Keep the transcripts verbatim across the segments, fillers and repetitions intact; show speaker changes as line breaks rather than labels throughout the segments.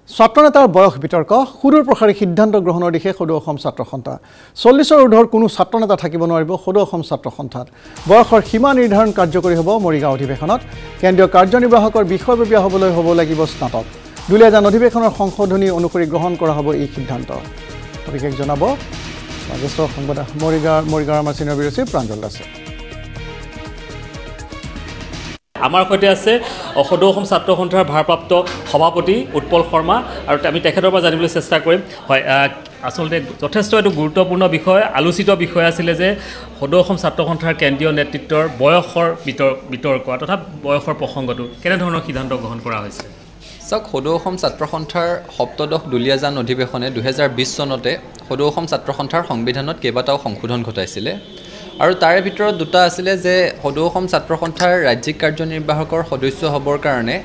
ছাত্ৰ নেতাৰ বয়স বিতৰ্ক সুদূৰ প্ৰসাৰী সিদ্ধান্ত গ্ৰহণৰ দিশে সদৌ অসম ছাত্ৰ সন্থা চল্লিছৰ ঊৰ্ধৰ কোনো ছাত্ৰ নেতা থাকিব নোৱাৰিব সদৌ অসম ছাত্ৰ সন্থাত বয়সৰ সীমা নিৰ্ধাৰণ কাৰ্যকৰী হ'ব মৰিগাঁও অধিৱেশনত কেন্দ্ৰীয় কাৰ্যনিৰ্বাহকৰ বিষয়ববীয়া হ'বলৈ হ'ব লাগিব স্নাতক দুলীয়াজান অধিৱেশনৰ সংশোধনী অনুসৰি গ্ৰহণ কৰা হ'ব এই সিদ্ধান্ত বিশেষ জনাব জ্যেষ্ঠ সংবাদদাতা মৰিগাঁও মৰিগাঁৱৰ আমাৰ চিনিয়ৰ ব্যক্তি প্ৰাঞ্জল দাসে
আমাৰ সৈতে আছে সদৌ অসম ছাত্ৰ সন্থাৰ ভাৰপ্ৰাপ্ত সভাপতি উৎপল শৰ্মা আৰু আমি তেখেতৰ পৰা জানিবলৈ চেষ্টা কৰিম হয় আসলতে যথেষ্ট এটো গুৰুত্বপূৰ্ণ বিষয় আলোচিত বিষয় আছিল যে সদৌ অসম ছাত্ৰ সন্থাৰ কেন্দ্ৰীয় নেতৃত্বৰ বয়সৰ বিতৰ্ক তথা বয়সৰ প্ৰসংগটো কেনে ধৰণৰ সিদ্ধান্ত গ্ৰহণ কৰা হৈছে
চাওক সদৌ অসম ছাত্ৰ সন্থাৰ সপ্তদশ দুলীয়াজান অধিৱেশনে দুহেজাৰ বিশ চনতে সদৌ অসম ছাত্ৰ সন্থাৰ সংবিধানত কেইবাটাও সংশোধন ঘটাইছিলে আৰু তাৰে ভিতৰত দুটা আছিল যে সদৌ অসম ছাত্ৰ সন্থাৰ ৰাজ্যিক কাৰ্যনিৰ্বাহকৰ সদস্য হ'বৰ কাৰণে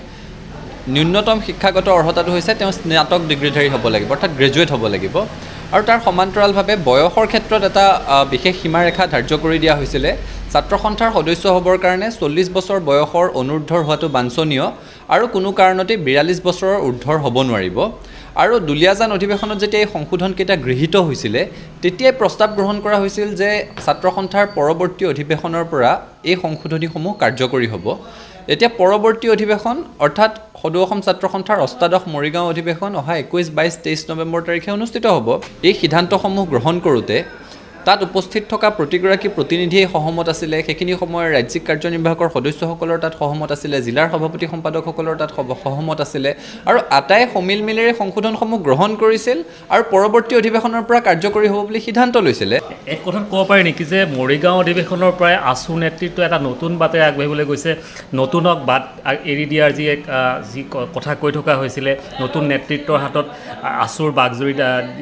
ন্যূনতম শিক্ষাগত অৰ্হতাটো হৈছে তেওঁ স্নাতক ডিগ্ৰীধাৰী হ'ব লাগিব অৰ্থাৎ গ্ৰেজুৱেট হ'ব লাগিব আৰু তাৰ সমান্তৰালভাৱে বয়সৰ ক্ষেত্ৰত এটা বিশেষ সীমাৰেখা ধাৰ্য কৰি দিয়া হৈছিল ছাত্ৰ সন্থাৰ সদস্য হ'বৰ কাৰণে চল্লিছ বছৰ বয়সৰ অনুৰ্ধৰ হোৱাটো বাঞ্ছনীয় আৰু কোনো কাৰণতে বিৰাল্লিছ বছৰৰ ঊৰ্ধৰ হ'ব নোৱাৰিব আৰু দুলীয়াজান অধিৱেশনত যেতিয়া এই সংশোধনকেইটা গৃহীত হৈছিল তেতিয়াই প্ৰস্তাৱ গ্ৰহণ কৰা হৈছিল যে ছাত্ৰ সন্থাৰ পৰৱৰ্তী অধিৱেশনৰ পৰা এই সংশোধনীসমূহ কাৰ্যকৰী হ'ব এতিয়া পৰৱৰ্তী অধিৱেশন অৰ্থাৎ সদৌ অসম ছাত্ৰ সন্থাৰ অষ্টাদশ মৰিগাঁও অধিৱেশন অহা একৈছ বাইছ তেইছ নৱেম্বৰ তাৰিখে অনুষ্ঠিত হ'ব এই সিদ্ধান্তসমূহ গ্ৰহণ কৰোঁতে তাত উপস্থিত থকা প্ৰতিগৰাকী প্ৰতিনিধিয়ে সহমত আছিল সেইখিনি সময়ৰ ৰাজ্যিক কাৰ্যনিৰ্বাহকৰ সদস্যসকলৰ তাত সহমত আছিল জিলাৰ সভাপতি সম্পাদকসকলৰ তাত সহমত আছিল আৰু আটাই সমিল মিলেৰে সংশোধনসমূহ গ্ৰহণ কৰিছিল আৰু পৰৱৰ্তী অধিৱেশনৰ পৰা কাৰ্যকৰী হ'ব বুলি সিদ্ধান্ত লৈছিল
এক কথাত ক'ব পাৰি নেকি যে মৰিগাঁও অধিৱেশনৰ পৰাই আছু নেতৃত্ব এটা নতুন বাটেৰে আগবাঢ়িবলৈ গৈছে নতুনক বাট এৰি দিয়াৰ যি এক যি কথা কৈ থকা হৈছিলে নতুন নেতৃত্বৰ হাতত আছুৰ বাগজৰি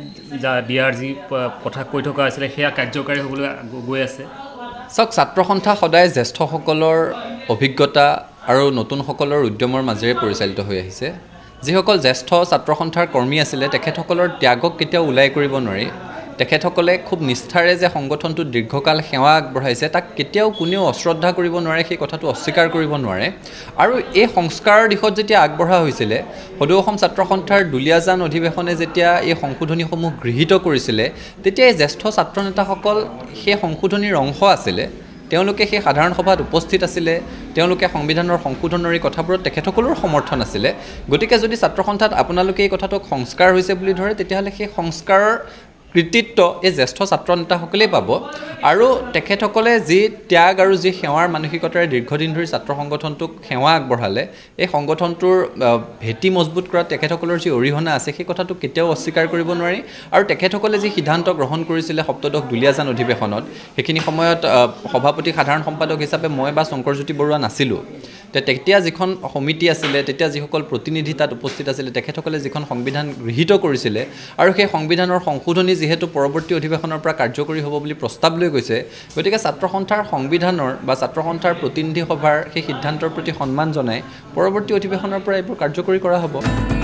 দিয়াৰ যি কথা কৈ থকা হৈছিলে সেয়া কাৰ্যকাৰী হ'বলৈ গৈ আছে
চাওক ছাত্ৰ সন্থা সদায় জ্যেষ্ঠসকলৰ অভিজ্ঞতা আৰু নতুনসকলৰ উদ্যমৰ মাজেৰে পৰিচালিত হৈ আহিছে যিসকল জ্যেষ্ঠ ছাত্ৰ সন্থাৰ কৰ্মী আছিলে তেখেতসকলৰ ত্যাগক কেতিয়াও ওলাই কৰিব নোৱাৰি তেখেতসকলে খুব নিষ্ঠাৰে যে সংগঠনটো দীৰ্ঘকাল সেৱা আগবঢ়াইছে তাক কেতিয়াও কোনেও অশ্ৰদ্ধা কৰিব নোৱাৰে সেই কথাটো অস্বীকাৰ কৰিব নোৱাৰে আৰু এই সংস্কাৰৰ দিশত যেতিয়া আগবঢ়া হৈছিলে সদৌ অসম ছাত্ৰ সন্থাৰ দুলীয়াজান অধিৱেশনে যেতিয়া এই সংশোধনীসমূহ গৃহীত কৰিছিলে তেতিয়া এই জ্যেষ্ঠ ছাত্ৰ নেতাসকল সেই সংশোধনীৰ অংশ আছিলে তেওঁলোকে সেই সাধাৰণ সভাত উপস্থিত আছিলে তেওঁলোকে সংবিধানৰ সংশোধনৰ এই কথাবোৰত তেখেতসকলৰ সমৰ্থন আছিলে গতিকে যদি ছাত্ৰ সন্থাত আপোনালোকে এই কথাটোক সংস্কাৰ হৈছে বুলি ধৰে তেতিয়াহ'লে সেই সংস্কাৰৰ কৃতিত্ব এই জ্যেষ্ঠ ছাত্ৰ নেতাসকলেই পাব আৰু তেখেতসকলে যি ত্যাগ আৰু যি সেৱাৰ মানসিকতাৰে দীৰ্ঘদিন ধৰি ছাত্ৰ সংগঠনটোক সেৱা আগবঢ়ালে এই সংগঠনটোৰ ভেটি মজবুত কৰাত তেখেতসকলৰ যি অৰিহণা আছে সেই কথাটো কেতিয়াও অস্বীকাৰ কৰিব নোৱাৰি আৰু তেখেতসকলে যি সিদ্ধান্ত গ্ৰহণ কৰিছিলে সপ্তদশ দুলীয়াজান অধিৱেশনত সেইখিনি সময়ত সভাপতি সাধাৰণ সম্পাদক হিচাপে মই বা শংকৰজ্যোতি বৰুৱা নাছিলোঁ তেতিয়া যিখন সমিতি আছিলে তেতিয়া যিসকল প্ৰতিনিধি তাত উপস্থিত আছিলে তেখেতসকলে যিখন সংবিধান গৃহীত কৰিছিলে আৰু সেই সংবিধানৰ সংশোধনী যিহেতু পৰৱৰ্তী অধিৱেশনৰ পৰা কাৰ্যকৰী হ'ব বুলি প্ৰস্তাৱ লৈ গৈছে গতিকে ছাত্ৰ সন্থাৰ সংবিধানৰ বা ছাত্ৰ সন্থাৰ প্ৰতিনিধি সভাৰ সেই সিদ্ধান্তৰ প্ৰতি সন্মান জনাই পৰৱৰ্তী অধিৱেশনৰ পৰা এইবোৰ কাৰ্যকৰী কৰা হ'ব